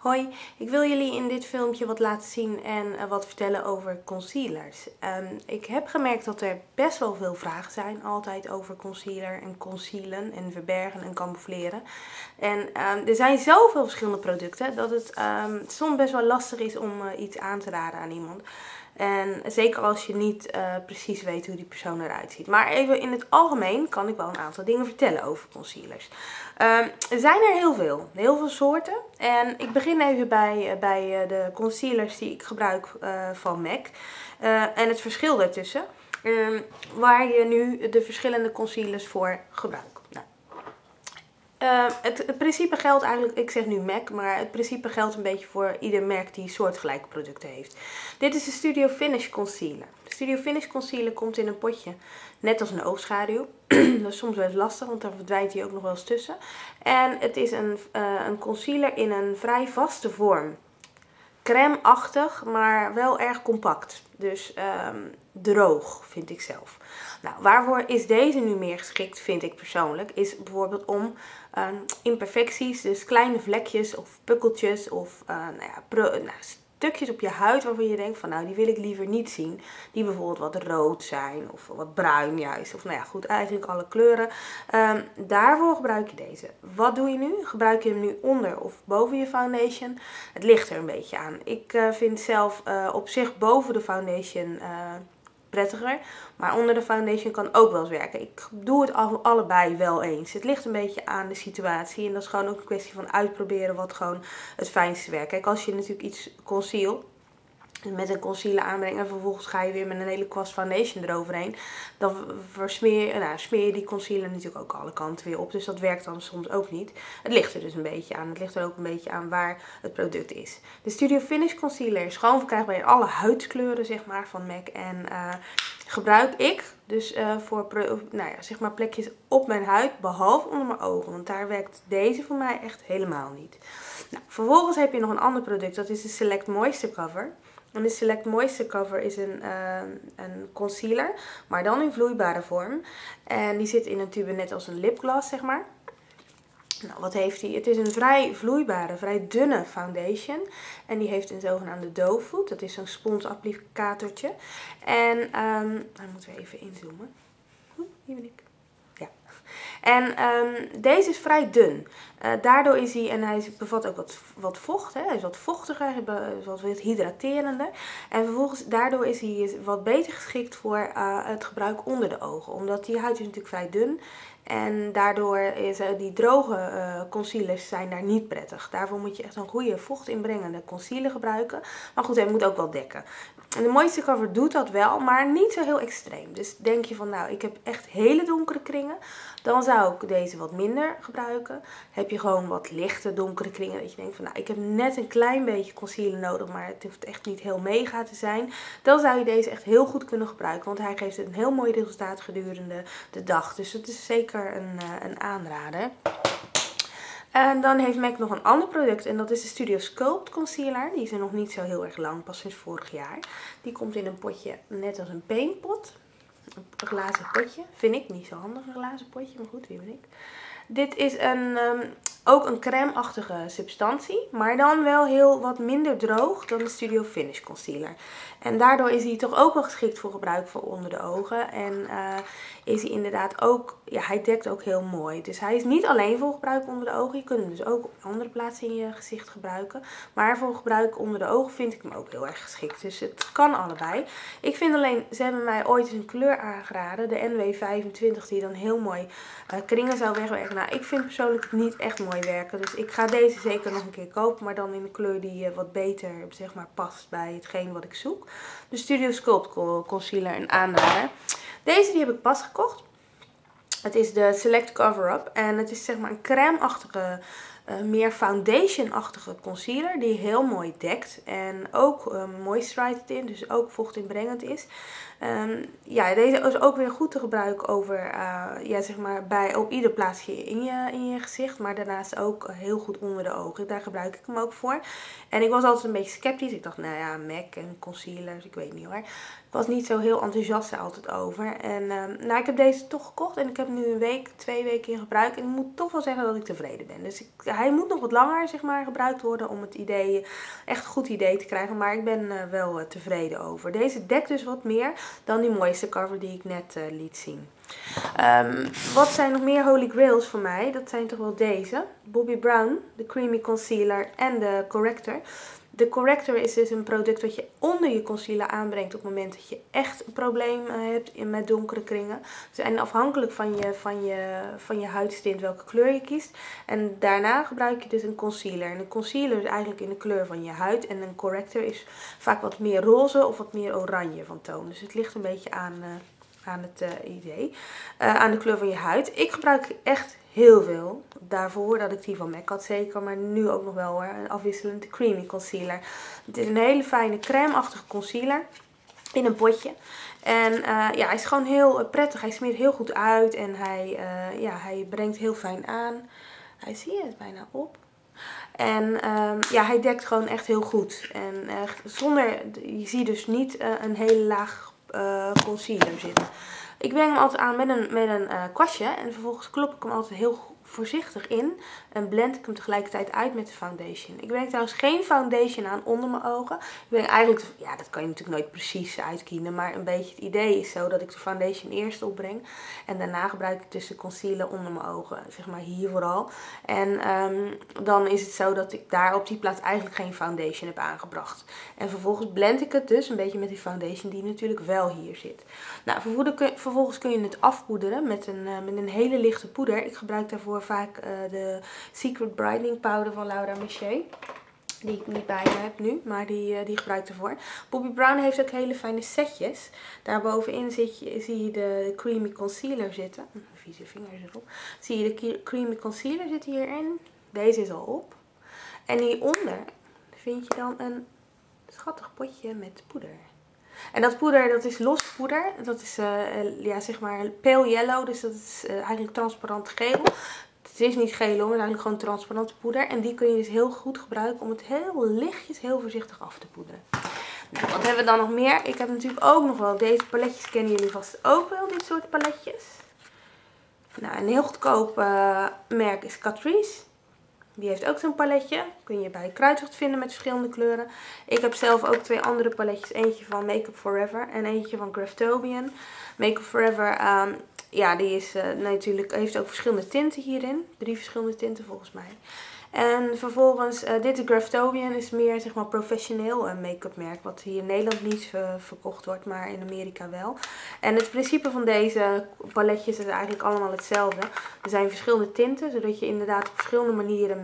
Hoi, ik wil jullie in dit filmpje wat laten zien en wat vertellen over concealers. Ik heb gemerkt dat er best wel veel vragen zijn altijd over concealer en concealen en verbergen en camoufleren. En er zijn zoveel verschillende producten dat het soms best wel lastig is om iets aan te raden aan iemand. En zeker als je niet precies weet hoe die persoon eruit ziet. Maar even in het algemeen kan ik wel een aantal dingen vertellen over concealers. Er zijn er heel veel soorten. En ik begin even bij de concealers die ik gebruik van MAC. En het verschil daartussen. Waar je nu de verschillende concealers voor gebruikt. Nou. Het principe geldt eigenlijk, ik zeg nu MAC, maar het principe geldt een beetje voor ieder merk die soortgelijke producten heeft. Dit is de Studio Finish Concealer. De Studio Finish Concealer komt in een potje, net als een oogschaduw. Dat is soms wel eens lastig, want daar verdwijnt hij ook nog wel eens tussen. En het is een concealer in een vrij vaste vorm. Crème-achtig, maar wel erg compact. Dus droog, vind ik zelf. Nou, waarvoor is deze nu meer geschikt, vind ik persoonlijk, is bijvoorbeeld om imperfecties, dus kleine vlekjes of pukkeltjes of stukjes op je huid waarvan je denkt van nou, die wil ik liever niet zien. Die bijvoorbeeld wat rood zijn of wat bruin juist. Of nou ja, goed, eigenlijk alle kleuren. Daarvoor gebruik je deze. Wat doe je nu? Gebruik je hem nu onder of boven je foundation? Het ligt er een beetje aan. Ik vind zelf op zich boven de foundation prettiger. Maar onder de foundation kan ook wel eens werken. Ik doe het allebei wel eens. Het ligt een beetje aan de situatie. En dat is gewoon ook een kwestie van uitproberen wat gewoon het fijnste werkt. Kijk, als je natuurlijk iets conceal, met een concealer aanbrengt en vervolgens ga je weer met een hele kwast foundation eroverheen, dan smeer je die concealer natuurlijk ook alle kanten weer op. Dus dat werkt dan soms ook niet. Het ligt er dus een beetje aan. Het ligt er ook een beetje aan waar het product is. De Studio Finish Concealer is gewoon verkrijgbaar in alle huidskleuren, zeg maar, van MAC. En gebruik ik dus voor zeg maar plekjes op mijn huid, behalve onder mijn ogen. Want daar werkt deze voor mij echt helemaal niet. Nou, vervolgens heb je nog een ander product. Dat is de Select Moisture Cover. En de Select Moisture Cover is een concealer, maar dan in vloeibare vorm. En die zit in een tube net als een lipgloss, zeg maar. Nou, wat heeft die? Het is een vrij vloeibare, vrij dunne foundation. En die heeft een zogenaamde doe foot. Dat is zo'n sponsapplicatortje. En dan moeten we even inzoomen. Hier ben ik. Ja. En deze is vrij dun. Daardoor is hij, en hij bevat ook wat vocht. Hè? Hij is wat vochtiger, hij is wat hydraterender. En vervolgens, daardoor is hij wat beter geschikt voor het gebruik onder de ogen. Omdat die huid is natuurlijk vrij dun. En daardoor is die droge concealers zijn daar niet prettig. Daarvoor moet je echt een goede vochtinbrengende concealer gebruiken. Maar goed, hij moet ook wel dekken. En de Moisture Cover doet dat wel, maar niet zo heel extreem. Dus denk je van nou, ik heb echt hele donkere kringen. Dan zou ik deze wat minder gebruiken. Heb je gewoon wat lichte donkere kringen. Dat je denkt van nou, ik heb net een klein beetje concealer nodig. Maar het hoeft echt niet heel mega te zijn. Dan zou je deze echt heel goed kunnen gebruiken. Want hij geeft een heel mooi resultaat gedurende de dag. Dus het is zeker een aanrader. En dan heeft MAC nog een ander product en dat is de Studio Sculpt Concealer. Die is er nog niet zo heel erg lang, pas sinds vorig jaar. Die komt in een potje net als een paintpot. Een glazen potje. Vind ik niet zo handig, een glazen potje, maar goed, wie ben ik. Dit is ook een crème-achtige substantie, maar dan wel heel wat minder droog dan de Studio Finish Concealer. En daardoor is hij toch ook wel geschikt voor gebruik voor onder de ogen. En is hij inderdaad ook, ja, hij dekt ook heel mooi. Dus hij is niet alleen voor gebruik onder de ogen. Je kunt hem dus ook op andere plaatsen in je gezicht gebruiken. Maar voor gebruik onder de ogen vind ik hem ook heel erg geschikt. Dus het kan allebei. Ik vind alleen, ze hebben mij ooit eens een kleur aangeraden. De NW25 die dan heel mooi kringen zou wegwerken. Nou, ik vind persoonlijk het niet echt mooi werken. Dus ik ga deze zeker nog een keer kopen. Maar dan in een kleur die wat beter, zeg maar, past bij hetgeen wat ik zoek. De Studio Sculpt Concealer, een aanrader. Deze die heb ik pas gekocht. Het is de Select Cover-Up. En het is zeg maar een crème-achtige, meer foundation-achtige concealer. Die heel mooi dekt. En ook moisturized in. Dus ook vochtinbrengend is. Ja, deze is ook weer goed te gebruiken over, ja, zeg maar op ieder plaatsje in je gezicht. Maar daarnaast ook heel goed onder de ogen. Daar gebruik ik hem ook voor. En ik was altijd een beetje sceptisch. Ik dacht, nou ja, MAC en concealers, ik weet niet hoor. Ik was niet zo heel enthousiast er altijd over. En ik heb deze toch gekocht. En ik heb hem nu 2 weken in gebruik. En ik moet toch wel zeggen dat ik tevreden ben. Dus hij moet nog wat langer, zeg maar, gebruikt worden om het idee, echt een goed idee te krijgen. Maar ik ben wel tevreden over. Deze dekt dus wat meer dan die mooiste cover die ik net liet zien. Wat zijn nog meer Holy Grails voor mij? Dat zijn toch wel deze. Bobbi Brown, de Creamy Concealer en de Corrector. De Corrector is dus een product wat je onder je concealer aanbrengt op het moment dat je echt een probleem hebt met donkere kringen. Dus en afhankelijk van je huidstint welke kleur je kiest. En daarna gebruik je dus een concealer. En een concealer is eigenlijk in de kleur van je huid. En een Corrector is vaak wat meer roze of wat meer oranje van toon. Dus het ligt een beetje aan het idee. Aan de kleur van je huid. Ik gebruik echt heel veel. Daarvoor dat ik die van MAC had zeker. Maar nu ook nog wel hoor. Een afwisselende creamy concealer. Het is een hele fijne crème-achtige concealer. In een potje. En ja, hij is gewoon heel prettig. Hij smeert heel goed uit. En hij brengt heel fijn aan. Hij zie je het bijna op. En ja, hij dekt gewoon echt heel goed. En je ziet dus niet een hele laag concealer zitten. Ik breng hem altijd aan met een kwastje. En vervolgens klop ik hem altijd heel voorzichtig in. En blend ik hem tegelijkertijd uit met de foundation. Ik breng trouwens geen foundation aan onder mijn ogen. Ik breng eigenlijk, ja, dat kan je natuurlijk nooit precies uitkiezen. Maar een beetje het idee is zo dat ik de foundation eerst opbreng. En daarna gebruik ik dus de concealer onder mijn ogen. Zeg maar hier vooral. En dan is het zo dat ik daar op die plaats eigenlijk geen foundation heb aangebracht. En vervolgens blend ik het dus een beetje met die foundation die natuurlijk wel hier zit. Nou, vervolgens kun je het afpoederen met een hele lichte poeder. Ik gebruik daarvoor vaak de Secret Brightening Powder van Laura Mercier. Die ik niet bij me heb nu, maar die gebruik ik ervoor. Bobbi Brown heeft ook hele fijne setjes. Daarbovenin zie je de Creamy Concealer zitten. Vieze vingers erop. Zie je de Creamy Concealer zit hierin. Deze is al op. En hieronder vind je dan een schattig potje met poeder. En dat poeder, dat is los poeder. Dat is ja, zeg maar pale yellow. Dus dat is eigenlijk transparant geel. Het is niet geel, maar het is eigenlijk gewoon transparante poeder. En die kun je dus heel goed gebruiken om het heel lichtjes, heel voorzichtig af te poederen. Nou, wat hebben we dan nog meer? Ik heb natuurlijk ook nog wel, deze paletjes kennen jullie vast ook wel, dit soort paletjes. Nou, een heel goedkoop merk is Catrice. Die heeft ook zo'n paletje. Kun je bij Kruidvat vinden met verschillende kleuren. Ik heb zelf ook twee andere paletjes. Eentje van Make Up For Ever en eentje van Graftobian. Make Up For Ever, ja, die is natuurlijk, heeft ook verschillende tinten hierin. 3 verschillende tinten volgens mij. En vervolgens, dit de Graftobian is meer zeg maar professioneel make-up merk. Wat hier in Nederland niet verkocht wordt, maar in Amerika wel. En het principe van deze paletjes is eigenlijk allemaal hetzelfde. Er zijn verschillende tinten, zodat je inderdaad op verschillende manieren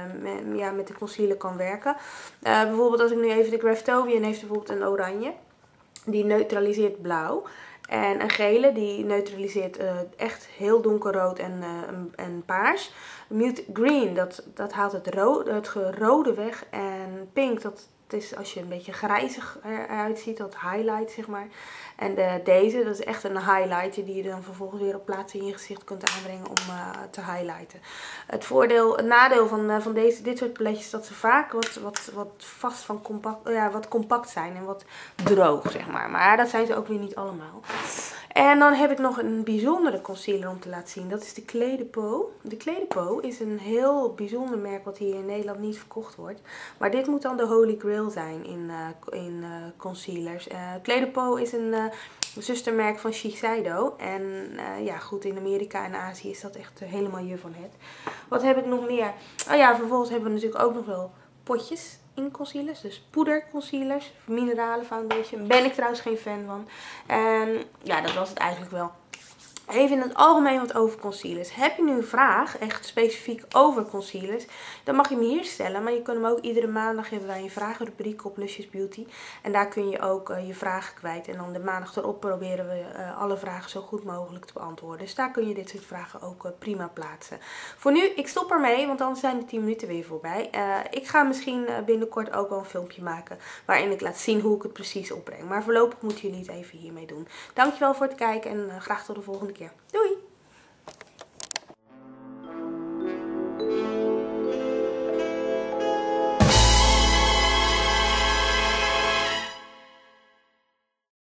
met de concealer kan werken. Bijvoorbeeld als ik nu even de Graftobian heeft bijvoorbeeld een oranje. Die neutraliseert blauw. En een gele die neutraliseert echt heel donkerrood en paars. Mute Green, dat haalt het rode weg. En Pink, dat is als je een beetje grijzig eruit ziet, dat highlight zeg maar. En deze, dat is echt een highlighter die je dan vervolgens weer op plaatsen in je gezicht kunt aanbrengen om te highlighten. Het nadeel van dit soort paletjes is dat ze vaak wat vast van wat compact zijn en wat droog zeg maar. Maar dat zijn ze ook weer niet allemaal. En dan heb ik nog een bijzondere concealer om te laten zien. Dat is de Clé de Peau. De Clé de Peau is een heel bijzonder merk wat hier in Nederland niet verkocht wordt. Maar dit moet dan de Holy Grail zijn in concealers. Clé de Peau is een zustermerk van Shiseido. En ja goed, in Amerika en Azië is dat echt helemaal je van het. Wat heb ik nog meer? Oh ja, vervolgens hebben we natuurlijk ook nog wel potjes in concealers. Dus poederconcealers, mineralen foundation. Ben ik trouwens geen fan van. En ja, dat was het eigenlijk wel. Even in het algemeen wat over concealers. Heb je nu een vraag, echt specifiek over concealers, dan mag je me hier stellen. Maar je kunt hem ook iedere maandag hebben wij een vragenrubriek op Luscious Beauty. En daar kun je ook je vragen kwijt. En dan de maandag erop proberen we alle vragen zo goed mogelijk te beantwoorden. Dus daar kun je dit soort vragen ook prima plaatsen. Voor nu, ik stop ermee, want anders zijn de 10 minuten weer voorbij. Ik ga misschien binnenkort ook wel een filmpje maken waarin ik laat zien hoe ik het precies opbreng. Maar voorlopig moeten jullie het even hiermee doen. Dankjewel voor het kijken en graag tot de volgende keer. Doei!